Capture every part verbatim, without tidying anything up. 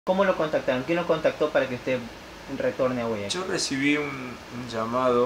¿Cómo lo contactaron? ¿Quién lo contactó para que usted retorne a Guayaquil? Yo recibí un, un llamado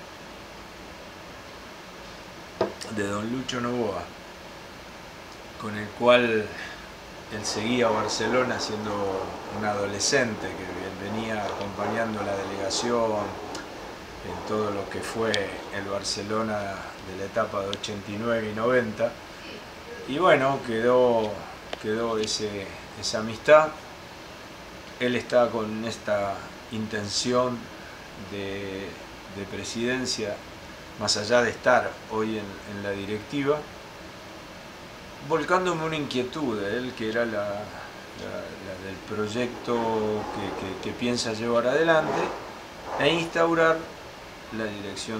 de don Lucho Novoa, con el cual él seguía a Barcelona siendo un adolescente que venía acompañando la delegación en todo lo que fue el Barcelona de la etapa de ochenta y nueve y noventa, y bueno, quedó, quedó ese, esa amistad. Él está con esta intención de, de presidencia, más allá de estar hoy en, en la directiva, volcándome una inquietud de él, que era la, la, la del proyecto que, que, que piensa llevar adelante, e instaurar la dirección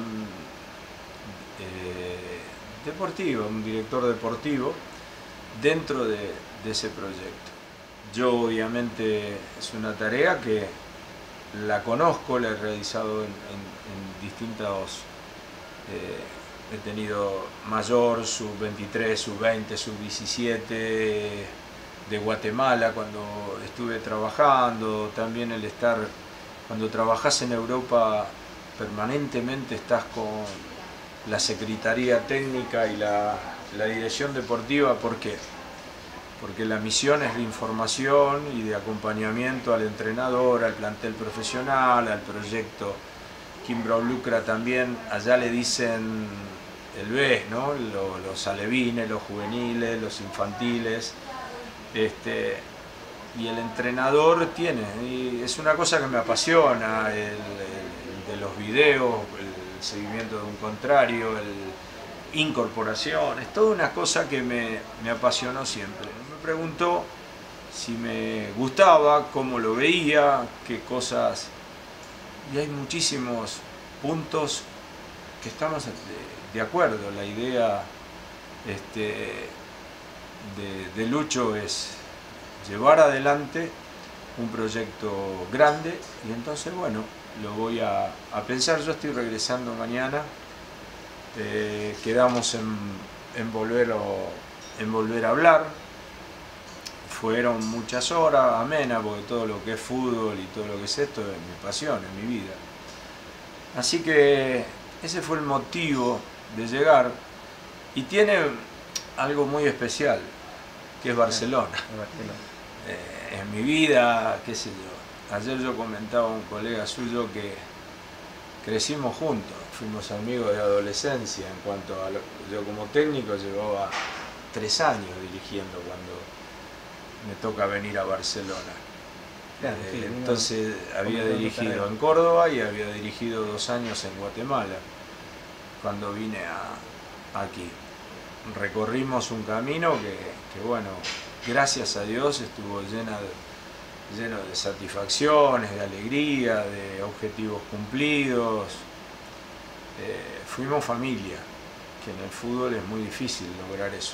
eh, deportiva, un director deportivo dentro de, de ese proyecto. Yo obviamente es una tarea que la conozco, la he realizado en, en, en distintos, eh, he tenido mayor, sub veintitrés, sub veinte, sub diecisiete de Guatemala cuando estuve trabajando, también el estar, cuando trabajas en Europa permanentemente estás con la Secretaría Técnica y la, la Dirección Deportiva. ¿Por qué? Porque la misión es de información y de acompañamiento al entrenador, al plantel profesional, al proyecto que involucra también, allá le dicen el B, ¿no? Los, los alevines, los juveniles, los infantiles, este, y el entrenador tiene, y es una cosa que me apasiona, el, el de los videos, el seguimiento de un contrario, el incorporación, es toda una cosa que me, me apasionó siempre. Me preguntó si me gustaba, cómo lo veía, qué cosas, y hay muchísimos puntos que estamos de, de acuerdo. La idea este, de, de Lucho es llevar adelante un proyecto grande, y entonces bueno, lo voy a, a pensar. Yo estoy regresando mañana. Eh, quedamos en, en, volver o, en volver a hablar. Fueron muchas horas amenas, porque todo lo que es fútbol y todo lo que es esto es mi pasión, es mi vida. Así que ese fue el motivo de llegar, y tiene algo muy especial, que es Barcelona. Eh, en mi vida, qué sé yo, ayer yo comentaba a un colega suyo que crecimos juntos, fuimos amigos de adolescencia. En cuanto a lo, yo como técnico llevaba tres años dirigiendo cuando me toca venir a Barcelona. Claro, sí, eh, entonces había dirigido en Córdoba y había dirigido dos años en Guatemala cuando vine a, aquí. Recorrimos un camino que, que bueno, gracias a Dios estuvo llena de, lleno de satisfacciones, de alegría, de objetivos cumplidos. Eh, fuimos familia, que en el fútbol es muy difícil lograr eso.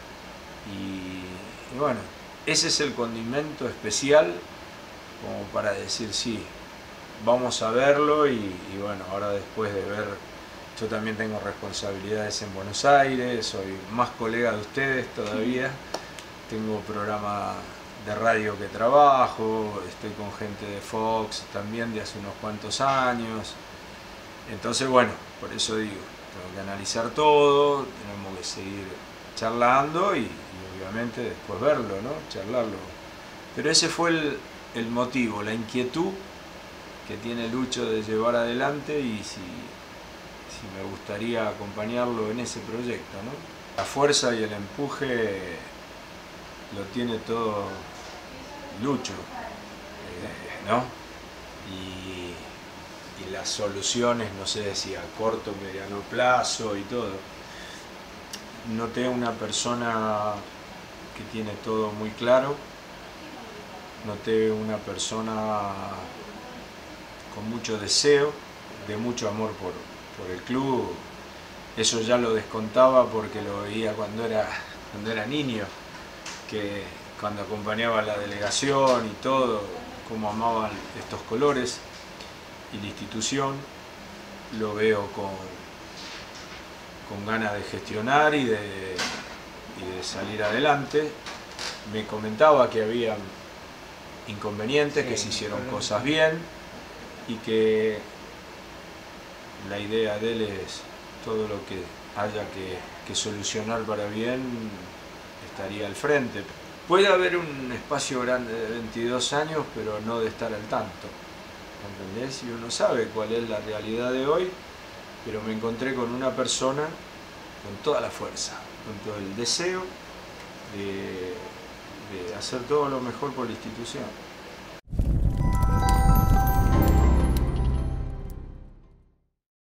Y, y bueno, ese es el condimento especial como para decir sí, vamos a verlo. Y, y bueno, ahora después de ver, yo también tengo responsabilidades en Buenos Aires, soy más colega de ustedes todavía, tengo programa de radio que trabajo, estoy con gente de Fox también de hace unos cuantos años. Entonces bueno, por eso digo, tengo que analizar todo, tenemos que seguir charlando y, y obviamente después verlo, ¿no? Charlarlo. Pero ese fue el, el motivo, la inquietud que tiene Lucho de llevar adelante, y si, si me gustaría acompañarlo en ese proyecto, ¿no? La fuerza y el empuje lo tiene todo Lucho, eh, ¿no? Y, y las soluciones, no sé si a corto o mediano plazo y todo. Noté una persona que tiene todo muy claro, noté una persona con mucho deseo, de mucho amor por, por el club. Eso ya lo descontaba porque lo veía cuando era, cuando era niño, que cuando acompañaba a la delegación y todo, cómo amaban estos colores y la institución. Lo veo con, con ganas de gestionar y de, y de salir adelante. Me comentaba que había inconvenientes, Sí, que se hicieron problema. cosas bien y que la idea de él es todo lo que haya que, que solucionar para bien, estaría al frente. Puede haber un espacio grande de veintidós años, pero no de estar al tanto, ¿entendés? Y uno sabe cuál es la realidad de hoy, pero me encontré con una persona con toda la fuerza, con todo el deseo de, de hacer todo lo mejor por la institución.